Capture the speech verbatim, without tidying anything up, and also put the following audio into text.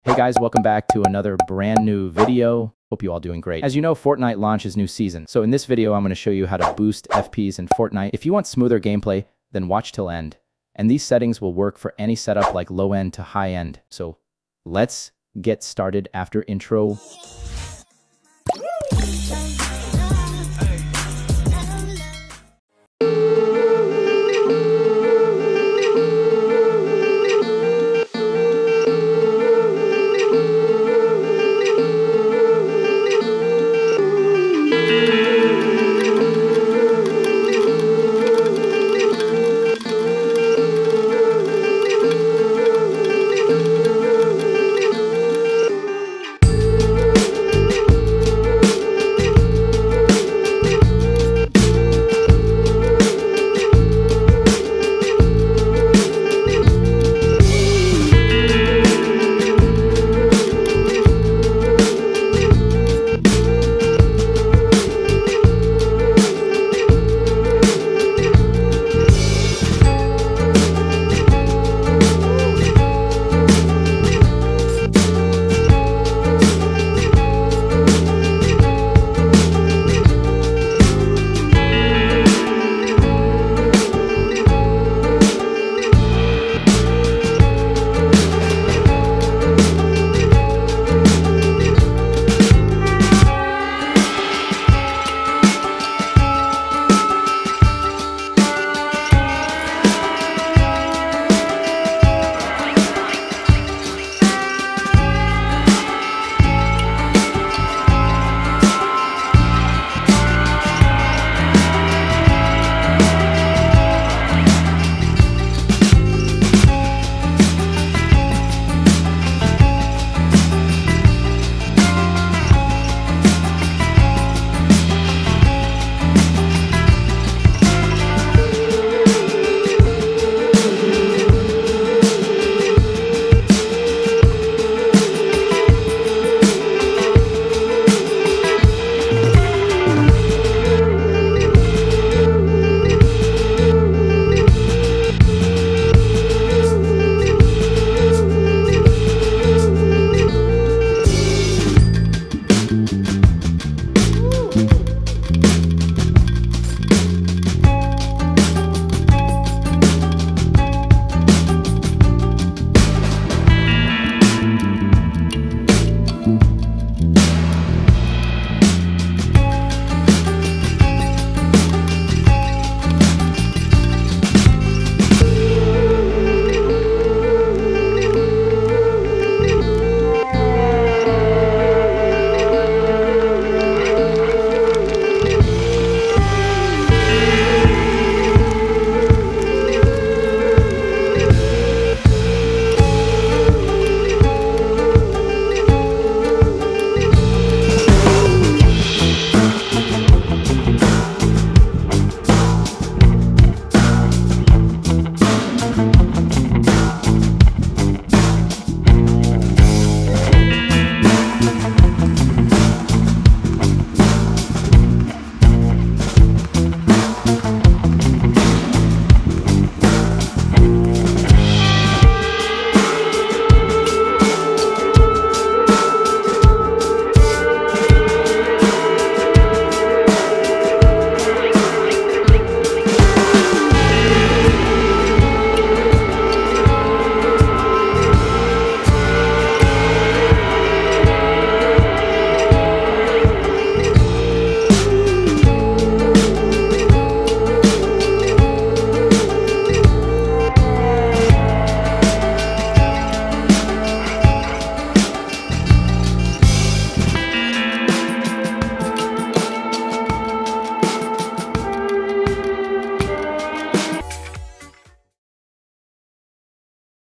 Hey guys, welcome back to another brand new video. Hope you all doing great. As you know, Fortnite launches new season. So in this video, I'm going to show you how to boost F Ps in Fortnite. If you want smoother gameplay, then watch till end. And these settings will work for any setup like low end to high end. So let's get started after intro.